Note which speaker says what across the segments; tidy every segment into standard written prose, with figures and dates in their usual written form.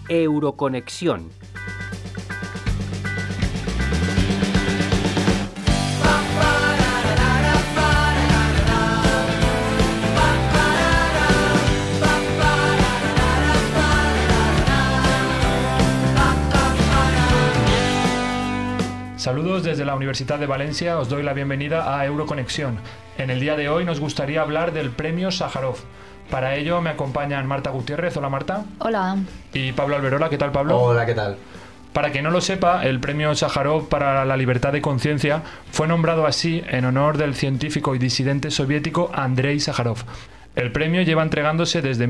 Speaker 1: Euroconexión.
Speaker 2: Saludos desde la Universidad de Valencia, os doy la bienvenida a Euroconexión. En el día de hoy nos gustaría hablar del premio Sájarov. Para ello me acompañan Marta Gutiérrez. Hola Marta.
Speaker 3: Hola.
Speaker 2: Y Pablo Alberola. ¿Qué tal, Pablo?
Speaker 4: Hola, ¿qué tal?
Speaker 2: Para quien no lo sepa, el premio Sájarov para la libertad de conciencia fue nombrado así en honor del científico y disidente soviético Andrei Sájarov. El premio lleva entregándose desde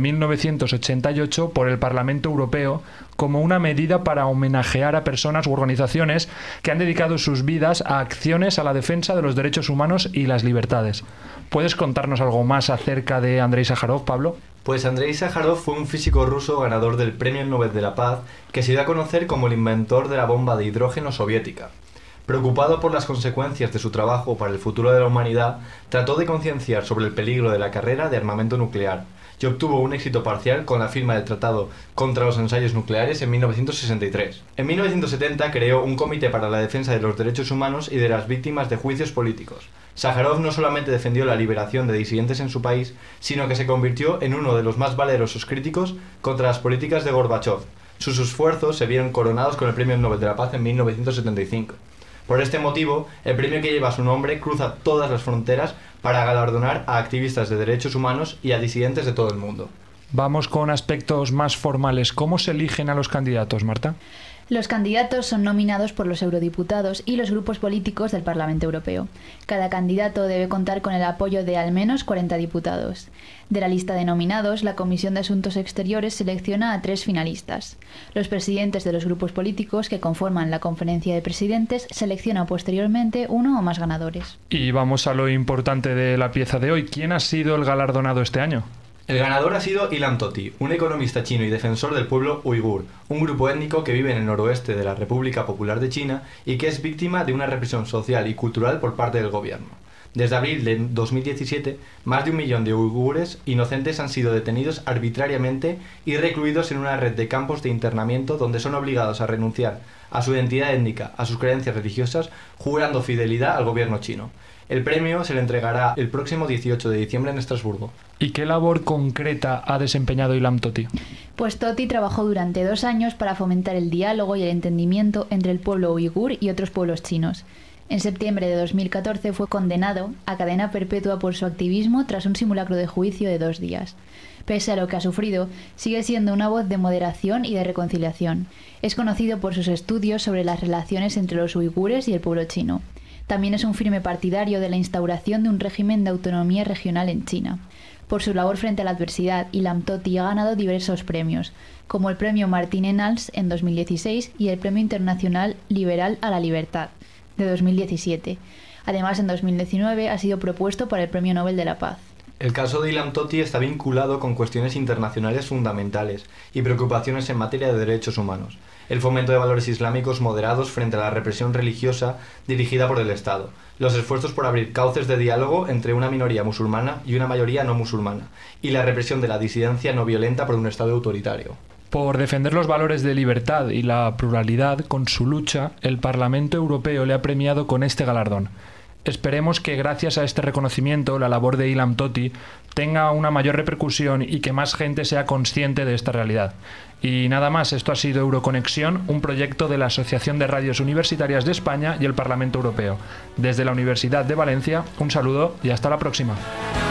Speaker 2: 1988 por el Parlamento Europeo como una medida para homenajear a personas u organizaciones que han dedicado sus vidas a acciones a la defensa de los derechos humanos y las libertades. ¿Puedes contarnos algo más acerca de Andrei Sájarov, Pablo?
Speaker 4: Pues Andrei Sájarov fue un físico ruso ganador del Premio Nobel de la Paz que se dio a conocer como el inventor de la bomba de hidrógeno soviética. Preocupado por las consecuencias de su trabajo para el futuro de la humanidad, trató de concienciar sobre el peligro de la carrera de armamento nuclear y obtuvo un éxito parcial con la firma del Tratado contra los Ensayos Nucleares en 1963. En 1970 creó un comité para la defensa de los derechos humanos y de las víctimas de juicios políticos. Sájarov no solamente defendió la liberación de disidentes en su país, sino que se convirtió en uno de los más valerosos críticos contra las políticas de Gorbachov. Sus esfuerzos se vieron coronados con el Premio Nobel de la Paz en 1975. Por este motivo, el premio que lleva su nombre cruza todas las fronteras para galardonar a activistas de derechos humanos y a disidentes de todo el mundo.
Speaker 2: Vamos con aspectos más formales. ¿Cómo se eligen a los candidatos, Marta?
Speaker 3: Los candidatos son nominados por los eurodiputados y los grupos políticos del Parlamento Europeo. Cada candidato debe contar con el apoyo de al menos 40 diputados. De la lista de nominados, la Comisión de Asuntos Exteriores selecciona a 3 finalistas. Los presidentes de los grupos políticos que conforman la Conferencia de Presidentes seleccionan posteriormente uno o más ganadores.
Speaker 2: Y vamos a lo importante de la pieza de hoy. ¿Quién ha sido el galardonado este año?
Speaker 4: El ganador ha sido Ilham Tohti, un economista chino y defensor del pueblo uigur, un grupo étnico que vive en el noroeste de la República Popular de China y que es víctima de una represión social y cultural por parte del gobierno. Desde abril de 2017, más de 1 millón de uigures inocentes han sido detenidos arbitrariamente y recluidos en una red de campos de internamiento donde son obligados a renunciar a su identidad étnica, a sus creencias religiosas, jurando fidelidad al gobierno chino. El premio se le entregará el próximo 18 de diciembre en Estrasburgo.
Speaker 2: ¿Y qué labor concreta ha desempeñado Ilham Tohti?
Speaker 3: Pues Tohti trabajó durante 2 años para fomentar el diálogo y el entendimiento entre el pueblo uigur y otros pueblos chinos. En septiembre de 2014 fue condenado a cadena perpetua por su activismo tras un simulacro de juicio de 2 días. Pese a lo que ha sufrido, sigue siendo una voz de moderación y de reconciliación. Es conocido por sus estudios sobre las relaciones entre los uigures y el pueblo chino. También es un firme partidario de la instauración de un régimen de autonomía regional en China. Por su labor frente a la adversidad, Ilham Tohti ha ganado diversos premios, como el Premio Martin Ennals en 2016 y el Premio Internacional Liberal a la Libertad de 2017. Además, en 2019 ha sido propuesto para el Premio Nobel de la Paz.
Speaker 4: El caso de Ilham Tohti está vinculado con cuestiones internacionales fundamentales y preocupaciones en materia de derechos humanos, el fomento de valores islámicos moderados frente a la represión religiosa dirigida por el Estado, los esfuerzos por abrir cauces de diálogo entre una minoría musulmana y una mayoría no musulmana, y la represión de la disidencia no violenta por un Estado autoritario.
Speaker 2: Por defender los valores de libertad y la pluralidad, con su lucha, el Parlamento Europeo le ha premiado con este galardón. Esperemos que gracias a este reconocimiento la labor de Ilham Tohti tenga una mayor repercusión y que más gente sea consciente de esta realidad. Y nada más, esto ha sido Euroconexión, un proyecto de la Asociación de Radios Universitarias de España y el Parlamento Europeo. Desde la Universidad de Valencia, un saludo y hasta la próxima.